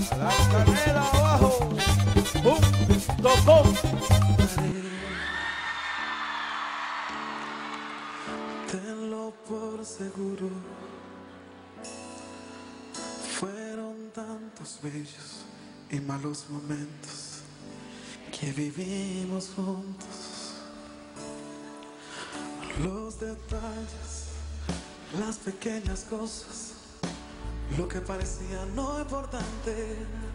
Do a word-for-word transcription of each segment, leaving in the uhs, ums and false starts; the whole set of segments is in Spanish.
La canela abajo. Punto com. Tenlo por seguro, fueron tantos bellos y malos momentos que vivimos juntos. Los detalles, las pequeñas cosas, lo que parecía no importante,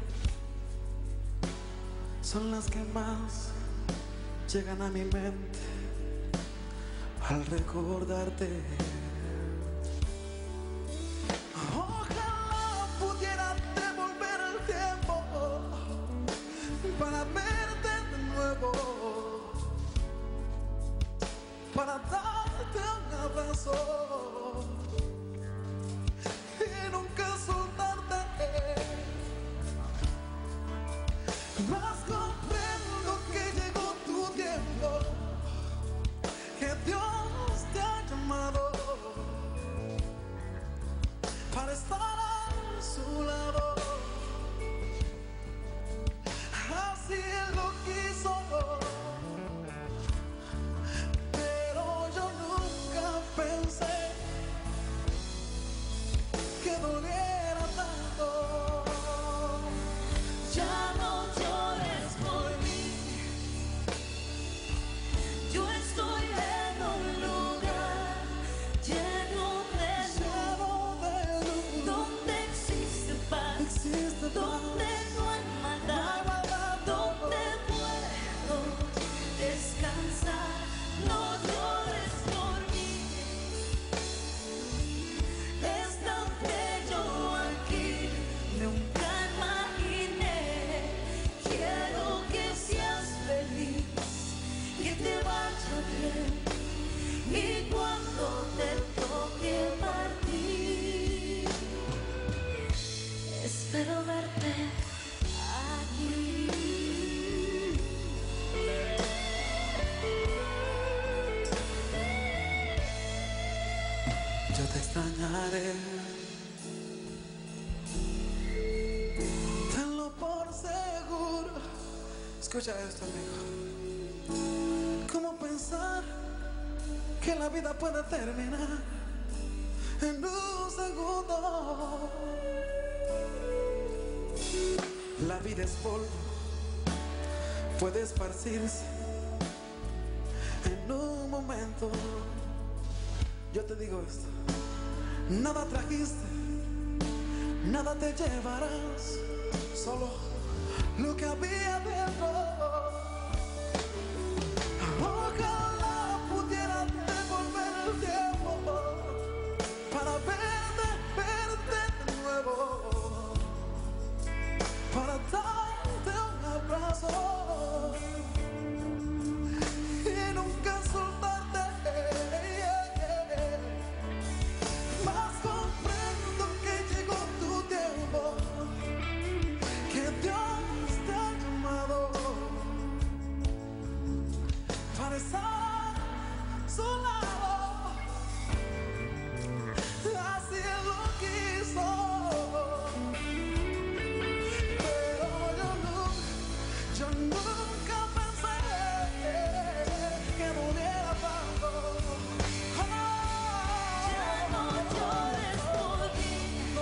son las que más llegan a mi mente al recordarte. Ojalá pudiera devolver el tiempo para verte de nuevo, para darte un abrazo y nunca soltarte. Mas comprendo que llegó tu tiempo, que Dios te ha llamado para estar a su lado. Así Él lo quiso, pero yo nunca pensé que doliera tanto. Ya no llores por mí, yo estoy en un lugar lleno de luz, donde existe paz, Existe donde no hay maldad, donde puedo descansar. No llores por mí, es tan bello aquí, nunca imaginé. Quiero que seas feliz, que te vaya bien, y cuando te toque partir, espero verte aquí. Yo te extrañaré, tenlo por seguro. Escucha esto, amigo. ¿Cómo pensar que la vida puede terminar en un segundo? La vida es polvo, puede esparcirse en un momento. Yo te digo esto: nada trajiste, nada te llevarás, solo lo que había dentro. Ojalá pudiera devolver el tiempo para verte, verte de nuevo, para darte un abrazo y nunca soltarte. Mas comprendo que llegó tu tiempo, que Dios te ha llamado para estar a su lado. Así Él lo quiso, pero yo nunca, yo nunca pensé que doliera tanto. Ya no llores por mí,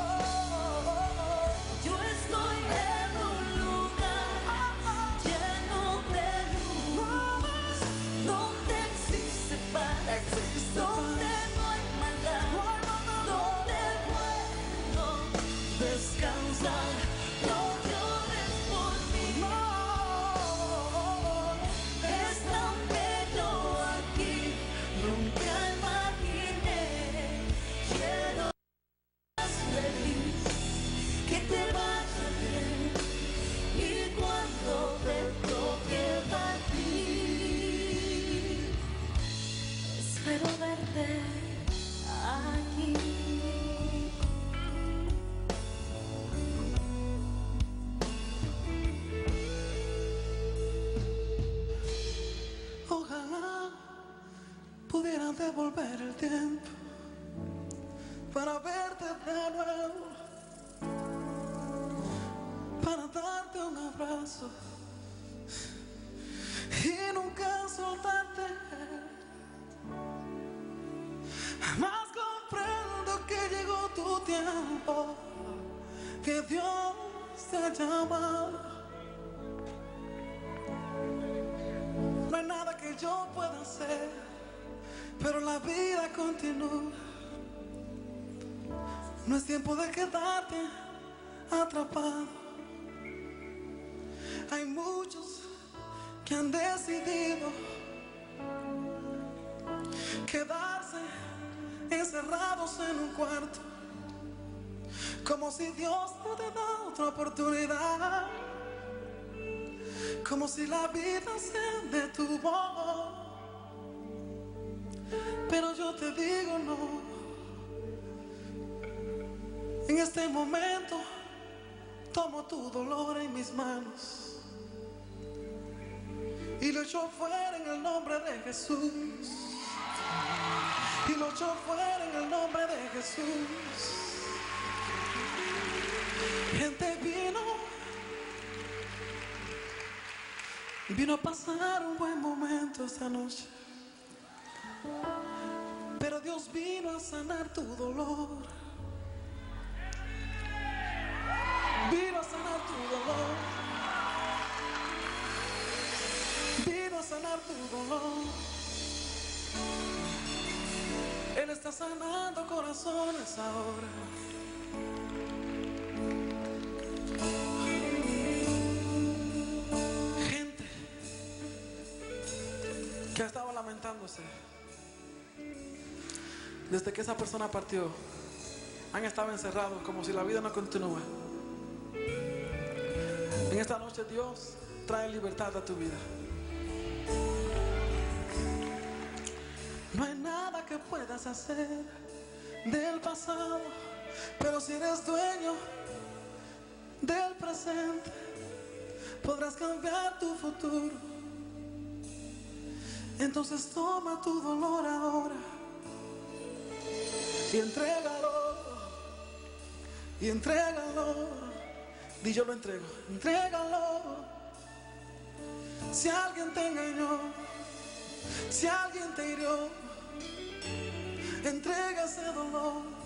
yo estoy en un lugar lleno de luz, donde existe paz, donde no hay maldad, donde puedo descansar. No llores por mí, es tan bello aquí, nunca imaginé. Quiero que seas feliz, que te vaya bien, y cuando te toque partir, espero verte aquí. Ojalá pudiera devolver el tiempo para verte de nuevo, abrazo y nunca soltarte. Más comprendo que llegó tu tiempo, que Dios te llama. No hay nada que yo pueda hacer, pero la vida continúa. No es tiempo de quedarte atrapado. Hay muchos que han decidido quedarse encerrados en un cuarto, como si Dios no te da otra oportunidad, como si la vida se detuvo. Pero yo te digo no. En este momento tomo tu dolor en mis manos y lo echo fuera en el nombre de Jesús. Y lo echo fuera en el nombre de Jesús. Gente vino, vino a pasar un buen momento esta noche, pero Dios vino a sanar tu dolor. Vino a sanar tu dolor. Vino a sanar tu dolor. Él está sanando corazones ahora. Gente que estaba lamentándose desde que esa persona partió, han estado encerrados como si la vida no continúa. En esta noche Dios trae libertad a tu vida. No hay nada que puedas hacer del pasado, pero si eres dueño del presente, podrás cambiar tu futuro. Entonces toma tu dolor ahora y entrégalo, y entrégalo. Y yo lo entrego, entrégalo. Si alguien te engañó, si alguien te hirió, entrega ese dolor.